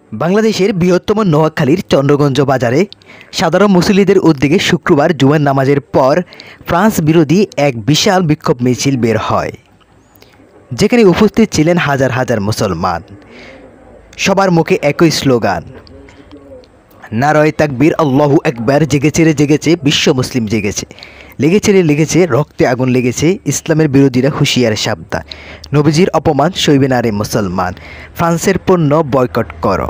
বাংলাদেশের বৃহত্তম নোয়াখালীর চন্দ্রগঞ্জ বাজারে সাধারণ মুসল্লিদের উদ্যোগে শুক্রবার জুমার নামাজের পর ফ্রান্স বিরোধী এক বিশাল বিক্ষোভ মিছিল বের হয়, যেখানে উপস্থিত ছিলেন হাজার হাজার মুসলমান। সবার মুখে একই স্লোগান, নারায়ে তাকবীর, আল্লাহু আকবার। জেগেছে রে জেগেছে, বিশ্ব মুসলিম জেগেছে। লেগেছে রে লেগেছে, রক্তে আগুন লেগেছে। ইসলামের বিরোধীরা হুঁশিয়ার, সাবধান। নবীজির অপমান সইবে না রে মুসলমান। ফ্রান্সের পণ্য বয়কট করো।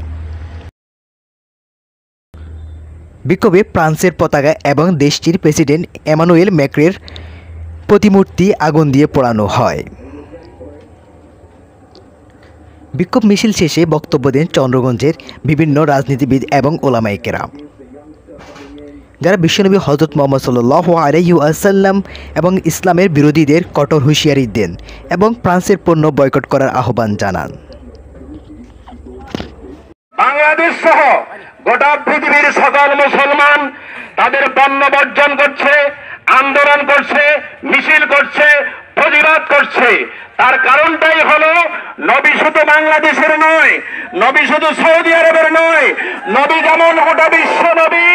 বিক্ষোভে ফ্রান্সের পতাকা এবং দেশটির প্রেসিডেন্ট এমানুয়েল ম্যাক্রনের প্রতিমূর্তি আগুন দিয়ে পোড়ানো হয়। বিক্ষোভ মিছিল শেষে বক্তব্য দেন চন্দ্রগঞ্জের বিভিন্ন রাজনীতিবিদ এবং ওলামায়ে কেরাম, যারা বিশ্বনবী হযরত মুহাম্মদ সাল্লাল্লাহু আলাইহি ওয়াসাল্লাম এবং ইসলামের বিরোধীদের কঠোর হুঁশিয়ারি দেন এবং ফ্রান্সের পণ্য বয়কট করার আহ্বান জানান। বাংলাদেশ সহ গোটা পৃথিবীর সকল মুসলমান তাদের পণ্য বর্জন করছে, আন্দোলন করছে, মিছিল করছে, প্রতিবাদ করছে। তার কারণটাই হলো, নবী শুধু বাংলাদেশের নয়, নবী শুধু সৌদি আরবের নয়, নবী যেমন গোটা বিশ্ব নবী।